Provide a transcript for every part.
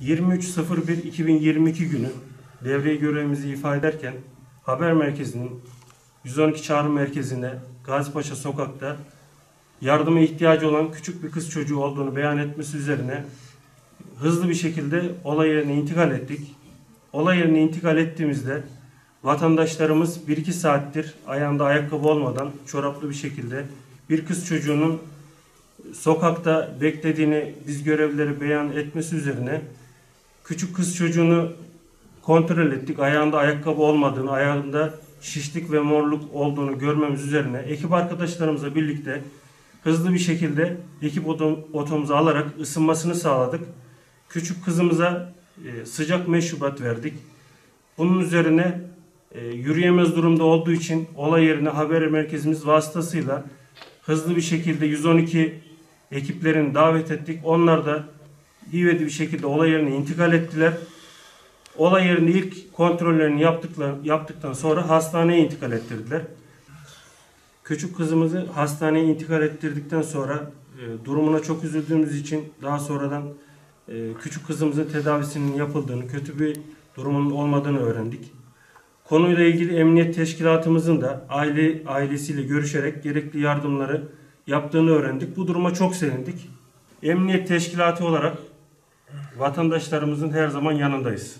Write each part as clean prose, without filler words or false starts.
23.01.2022 günü devriye görevimizi ifa ederken haber merkezinin 112 çağrı merkezine Gazipaşa sokakta yardıma ihtiyacı olan küçük bir kız çocuğu olduğunu beyan etmesi üzerine hızlı bir şekilde olay yerine intikal ettik. Olay yerine intikal ettiğimizde vatandaşlarımız 1-2 saattir ayağında ayakkabı olmadan çoraplı bir şekilde bir kız çocuğunun sokakta beklediğini biz görevlileri beyan etmesi üzerine küçük kız çocuğunu kontrol ettik. Ayağında ayakkabı olmadığını, ayağında şişlik ve morluk olduğunu görmemiz üzerine ekip arkadaşlarımızla birlikte hızlı bir şekilde ekip otomuzu alarak ısınmasını sağladık. Küçük kızımıza sıcak meşrubat verdik. Bunun üzerine yürüyemez durumda olduğu için olay yerine haber merkezimiz vasıtasıyla hızlı bir şekilde 112 ekiplerini davet ettik. Onlar da ivedi bir şekilde olay yerine intikal ettiler. Olay yerinde ilk kontrollerini yaptıktan sonra hastaneye intikal ettirdiler. Küçük kızımızı hastaneye intikal ettirdikten sonra durumuna çok üzüldüğümüz için daha sonradan küçük kızımızın tedavisinin yapıldığını, kötü bir durumunun olmadığını öğrendik. Konuyla ilgili emniyet teşkilatımızın da ailesiyle görüşerek gerekli yardımları yaptığını öğrendik. Bu duruma çok sevindik. Emniyet teşkilatı olarak vatandaşlarımızın her zaman yanındayız.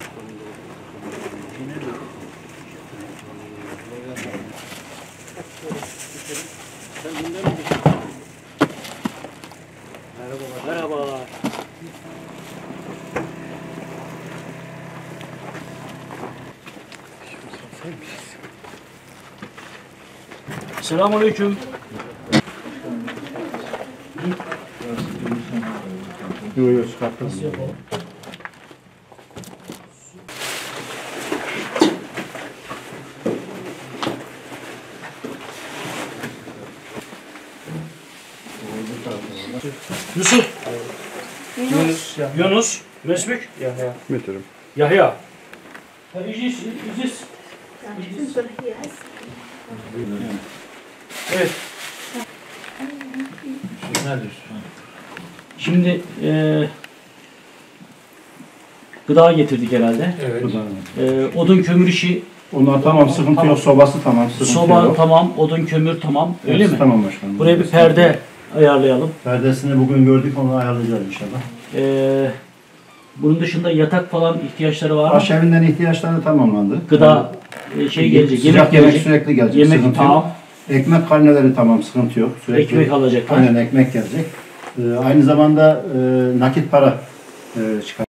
Merhaba. Selamünaleyküm. Yok çıkarttım. Nasıl yapalım? Yusuf. Yunus. Mesmük. Yahya. Müdürüm. Yahya. İciz. Evet. Şimdi gıda getirdik herhalde. Evet. Odun kömür işi. Onlar tamam, sıkıntı yok. Sobası tamam, sıkıntı Soba yok. tamam, odun kömür tamam. Öyle mi? Tamam başkanım. Buraya bir perde ayarlayalım. Perdesini bugün gördük, onu ayarlayacağız inşallah. Bunun dışında yatak falan ihtiyaçları var mı? Aşevinden ihtiyaçları tamamlandı. Gıda gelecek. Sıcak yemek sürekli gelecek. Yemek sıkıntı tamam. yok. Ekmek karneleri tamam, sıkıntı yok. Sürekli Ekmek alacaklar. Aynen ekmek gelecek. Aynı zamanda nakit para çıkar.